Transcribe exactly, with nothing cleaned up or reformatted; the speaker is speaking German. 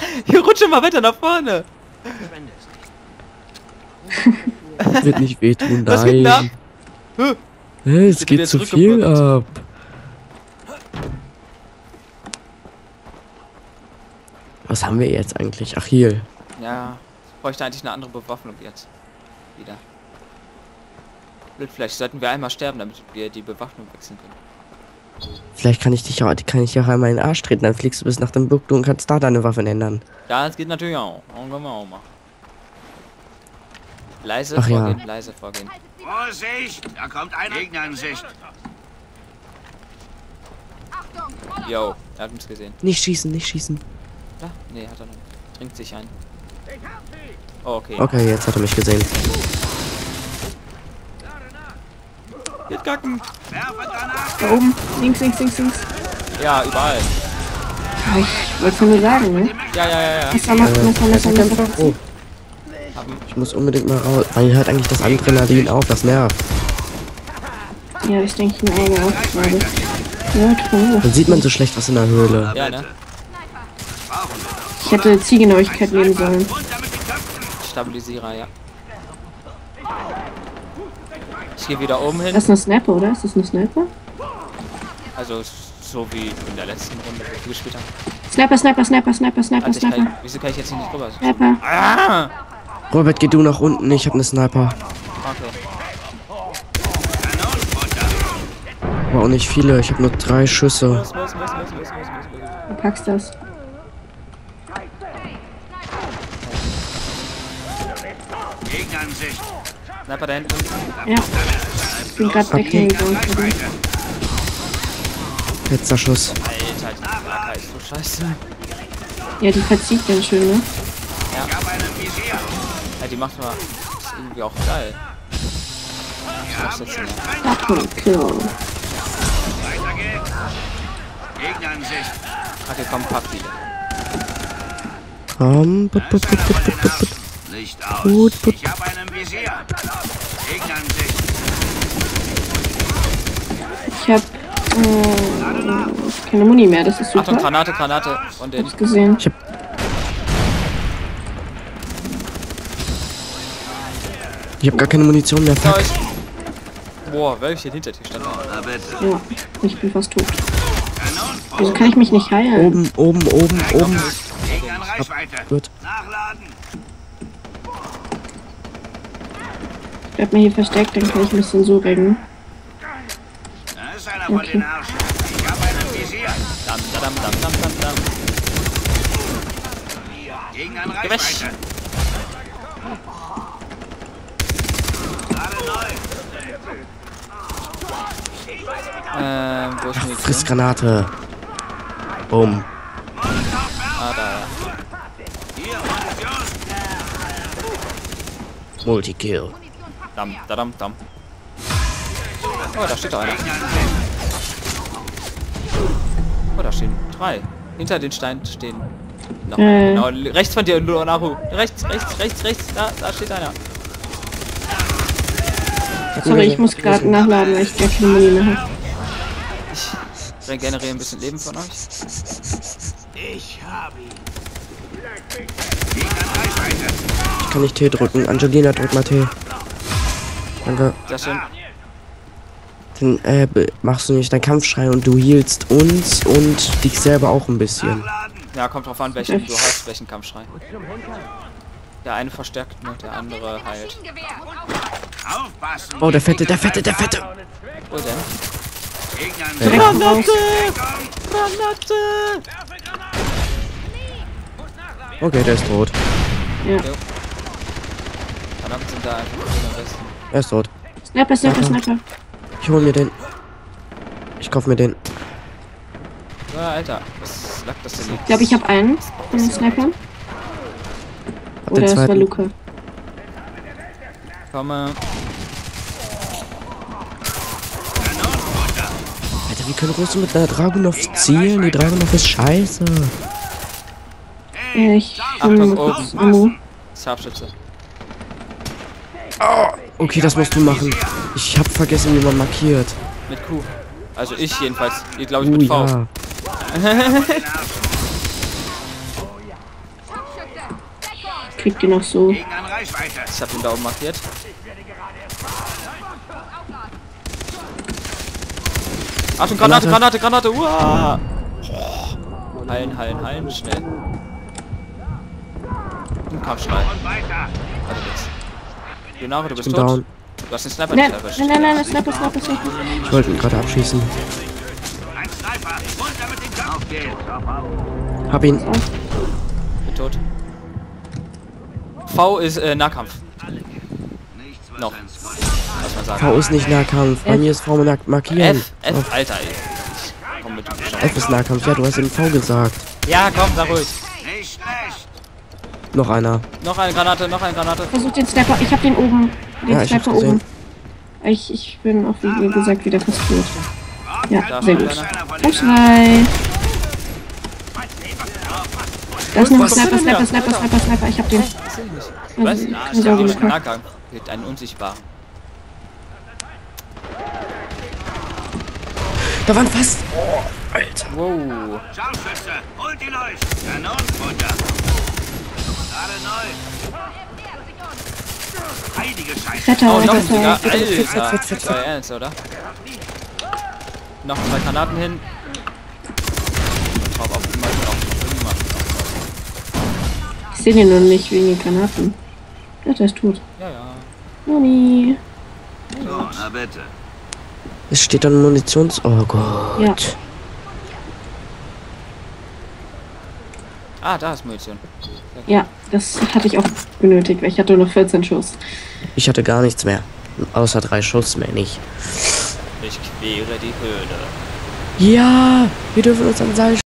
Hier rutsche mal weiter nach vorne. Wird nicht wehtun, Was geht denn da? nein. Huh. Hey, es Sind geht wieder zu viel ab. Was haben wir jetzt eigentlich? Ach, hier. Ja, ich bräuchte eigentlich eine andere Bewaffnung jetzt. Wieder. Blöd, vielleicht sollten wir einmal sterben, damit wir die Bewaffnung wechseln können. Vielleicht kann ich dich auch, kann ich dich auch einmal in den Arsch treten, dann fliegst du bis nach dem Burgdorf und kannst da deine Waffen ändern. Ja, das geht natürlich auch. Das können wir auch machen. Leise Ach vorgehen, ja. leise vorgehen. Vorsicht! Da kommt ein Gegner in Sicht. Yo, er hat uns gesehen. Nicht schießen, nicht schießen. Ja? Nee, hat er nicht. Trinkt sich ein. Oh, okay. Okay, jetzt hat er mich gesehen. Geht gacken. Werfe Granaten! Da oben. Links, links, links, links. Ja, überall. Ja, ich wollte es nur sagen, ne? Ja, ja, ja, ja. Messer, Messer, Messer, Messer, Messer. Oh, Haben. ich muss unbedingt mal raus. Wann hört eigentlich das Adrenalin auf? Das nervt. Ja, ich denke, ich eine auch gerade. Ja, toll. Dann sieht man so schlecht was in der Höhle. Ja, ne? Ich hätte Zielgenauigkeit nehmen sollen. Stabilisierer, ja. Ich gehe wieder oben hin. Das ist eine Sniper, oder? Ist das eine Sniper? Also so wie in der letzten Runde, wo wir gespielt haben. Sniper, Sniper, Sniper, Sniper, Sniper, Alter, ich kann, Sniper. wieso kann ich jetzt hier nicht rüber? Sniper. Ah! Robert, geh du nach unten. Ich habe eine Sniper. Okay. Aber auch nicht viele. Ich habe nur drei Schüsse. Los, los, los, los, los, los, los, los. Du packst das. Gegner in Sicht. Sniper da hinten. Ja. Ich bin gerade weggegangen. Letzter Schuss. Alter, die Lager ist so scheiße. Ja, die verzieht ganz schön, ne? Ich habe einen im Visier. Ja, die macht mal. Ist irgendwie auch geil. Wir haben jetzt hier denn? Streit. Double Kill. Weiter geht's. Gegner in Sicht. Okay, komm, Papi. Komm. Put, Das put, ist put, einer put, von den put, put. Außen. Licht aus. Gut, gut. Ich habe einen im Visier. Gegner in Sicht. Ich hab äh, keine Muni mehr, das ist Achtung, super. Granate, Granate. Und den. Hab's gesehen. Ich hab. Ich hab gar keine Munition mehr. Fuck. Boah, welche hinter dir stand da? Na bitte. Ja, ich bin fast tot. Kanonenfeuer. Wieso kann ich mich nicht heilen? Oben, oben, oben, oben. Gegner in Reichweite. Gut. Nachladen. Ich bleib mal hier versteckt, dann kann ich ein bisschen so rennen. Da ist einer von Okay. den Arschen. Ich habe einen im Visier. Dam, dam, dam, dam, dam, dam. Gegner in Geh weg. Reichweite. Gerade neu. Ähm, wo ist Ach, Munition? friss Granate. Boom. Ah, da. Hier, Munition. Multikill. Dam, da, dam, dam. Oh, da steht doch einer. Gegner in Sicht. Oh, da stehen drei. Hinter den Steinen stehen noch. Äh. Genau, rechts von dir, Luonaru. Rechts, rechts, rechts, rechts. Da, da steht einer. Sorry, ich muss gerade nachladen, weil ich gar keine Muni mehr habe. Ich regeneriere ein bisschen Leben von euch. Ich habe ihn. Gegner in Reichweite. Ich kann nicht T drücken. Angelina, drück mal T. Danke. Sehr schön. Dann äh, be- machst du nicht deinen Kampfschrei und du healst uns und dich selber auch ein bisschen. Nachladen. Ja, kommt drauf an, welchen du hast, welchen Kampfschrei. Der eine verstärkt, ne, der andere heilt. Aufpassen. Oh, der Fette, der Fette, der Fette. Wo denn? Gegner in Äh, Sicht. Raus. Granate! Okay, der ist tot. Ja. Verdammt, sind da einfach nur am besten. Er ist tot. Sniper, Sniper, Sniper. Ich hol mir den. Ich kauf mir den. Ja, Alter, was lag das denn Ich nicht? glaube, ich habe einen von den Snipern. Hab Oder den es war zweiten. Luca. Komme. Alter, wie können Russen mit einer Dragunov zielen? Die Dragunov ist scheiße. Äh, ich Achtung, hol mir oben. kurz Ammo. Scharfschütze. Okay, das musst du machen. Ich hab vergessen, wie man markiert. Mit Q. Also ich jedenfalls. Ihr glaube ich Oh mit V. ja. krieg die noch so. Gegner in Reichweite. Ich hab ihn da oben markiert. Achtung, Granate, Granate, Granate! Uah! Heilen, heilen, heilen, schnell. Ein Kampfschrei. Und weiter. Warte jetzt. Genau, du bist bin tot. down. Du hast den Sniper Nein, nicht erwischt. nein, nein, nein, Sniper, Sniper, Sniper. Ich wollte ihn gerade abschießen. Ein Sniper. Runter mit dem Kampf. Auf geht's. Hab ihn. Bin tot. V ist äh, Nahkampf. Nichts, was Noch. ein Sniper. Was man sagen. V ist nicht Nahkampf. Bei mir ist V mark- markieren. F, F, Alter, ey. Ich komm mit dem Bescheid. F ist Nahkampf. Ja, du hast eben V gesagt. Ja, komm, sag ruhig. Nicht schlecht. Noch einer. Noch eine Granate, noch eine Granate. Versuch den Sniper, ich hab den oben. Den Ja, ich hab's Sniper oben. gesehen. Ich, ich bin auch, wie gesagt, wieder fast tot. Ja, Da sehr steht gut. einer. Kampfschrei. Da ist noch ein Was Sniper, ist denn Sniper, da? Sniper, Sniper, Sniper. Ich hab den. Was? Also, Ah, keine ich Sorge, hab Luca. Nahkampf. Gibt einen unsichtbaren. Da waren fast. Oh, Alter. Wow. Scharfschütze. Holt ihn euch. Kanonenfutter. Gerade neu. Heilige Scheiße. Fetter, Oh, noch ein fetter, Digga. fetter. Alter. fett, fett, Das war ernst, oder? Noch zwei Granaten hin. Drauf auf immer noch. Immer. Ich seh den noch nicht wegen den Granaten. Ja, der ist tot. Ja, ja. Moni. So, na bitte. Es steht dann Munitions... Oh Gott. Ja. Ah, da ist Munition. Ja, das hatte ich auch benötigt, weil ich hatte nur vierzehn Schuss. Ich hatte gar nichts mehr. Außer drei Schuss mehr nicht. Ich quere die Höhle. Ja, wir dürfen uns an Seil